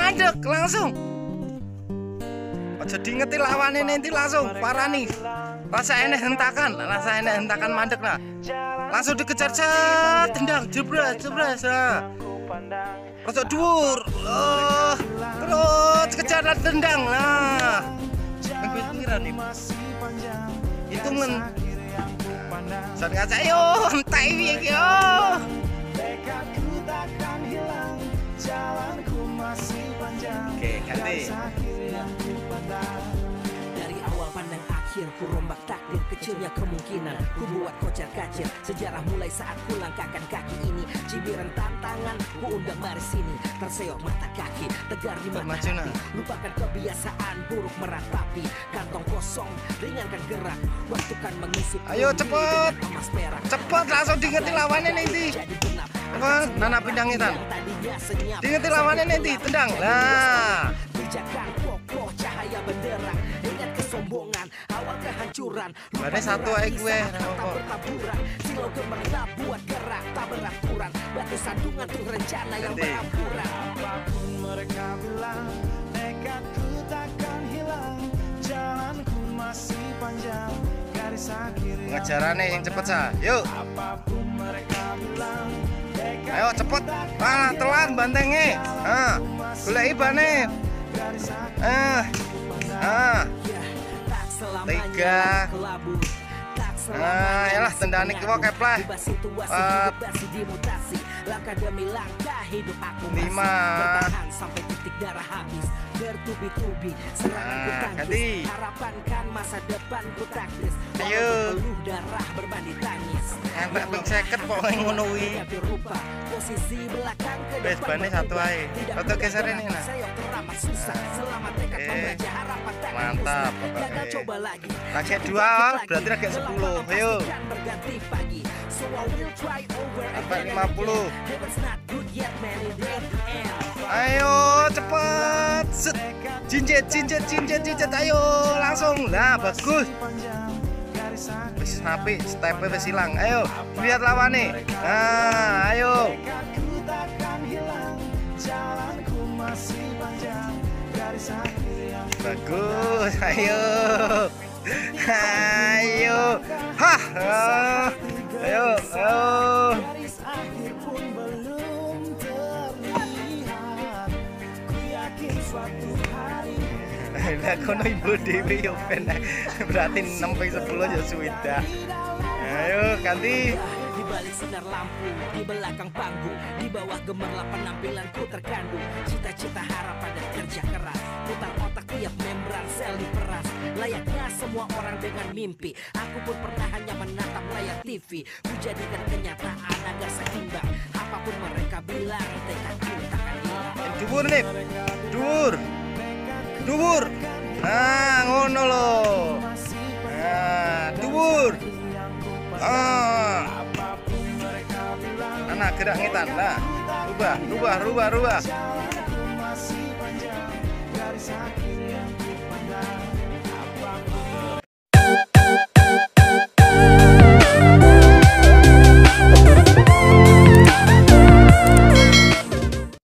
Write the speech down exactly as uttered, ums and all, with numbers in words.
mandek langsung. Aja diingeti lawane nanti langsung parani. Rasa enek hentakan, rasa enek hentakan mandek lah. Langsung dikejar cet, tendang, jebres, jebres lah. Rasa dhuwur, oh, terus kejar dan tendang lah. Pikiran nih, hitungan. Saat ngaca yo, entai iki yo. Oke, ganti. Dari awal pandang akhir ku rombak takdir, kecilnya kemungkinan ku buat kocar kacir. Sejarah mulai saat ku langkahkan kaki ini. Cibiran tantangan ku undang mari sini. Terseok mata kaki, tegar di mata hati. Lupakan kebiasaan buruk meratapi. Kantong kosong, ringankan gerak. Waktu kan mengisi. Ayo cepet, cepet langsung diingeti lawannya nanti. Apa? Nana pindang itan. Diingeti lawannya nanti, tendang. Lah. Pijakan kokoh cahaya benderang. Ingat kesombongan, awal kehancuran. Berarti satu aja gue. Bertaburan, silau gemerlap buat gerak tak beraturan. Batu sandungan tuh rencana yang berampuran. Apapun mereka bilang, nekatku takkan hilang. Jalanku masih panjang, garis akhir yang Pengejarannya yang cepet sah. Yuk. apapun mereka bilang. Ayo cepet. Malah telat bantengnya. Ah, goleki bane. Ah. Ah. Tiga. Ah, yalah tendane ki wae kepleh. Empat. Lima. Sampai titik darah habis. Bertubi-tubi serangan ku tangkis. Harapan kan masa depan ku taktis. Ayo. Peluh darah berbanding tangis. Sampai ping seket pokoknya ngono kuwi. Posisi belakang ke Wes depan bane satu ae. Foto geserin ini nah. Sayok teramat susah. Selamat tekad Oke. membaca harapan takkan Mantap, musnah. Bapak. Gagal coba lagi. Lagi dua, berarti lagi sepuluh. Ayo. Berganti pagi. So I will try over Sampai again lima puluh. and again. Heaven's not good yet, man, it ain't the end. Ayo cepet. Set. Jinjet, jinjet, jinjet, jinjet. Ayo langsung. Lah bagus. Wis apik, step-e wis ilang. Ayo, lihat lawane. Nah, ayo. Bagus, ayo. Ayo. Hah. ah. Ayo, ayo. Lah kono ibu dhewe yo ben. Berarti enam ping sepuluh ya suwida. Ayo ganti. Di balik sinar lampu, di belakang panggung, di bawah gemerlap penampilanku terkandung. Cita-cita, harapan dan kerja keras. Putar otak tiap membran sel diperas. Layaknya semua orang dengan mimpi. Aku pun pernah hanya menatap layar T V. Ku jadikan kenyataan agar seimbang. Apapun mereka bilang, tekadku takkan hilang. Dhuwur nih. Dhuwur. Dhuwur. Nah, ngono lho. Nah, dhuwur. Ah. Anak gerak ngitan. Nah, rubah, rubah, rubah, rubah.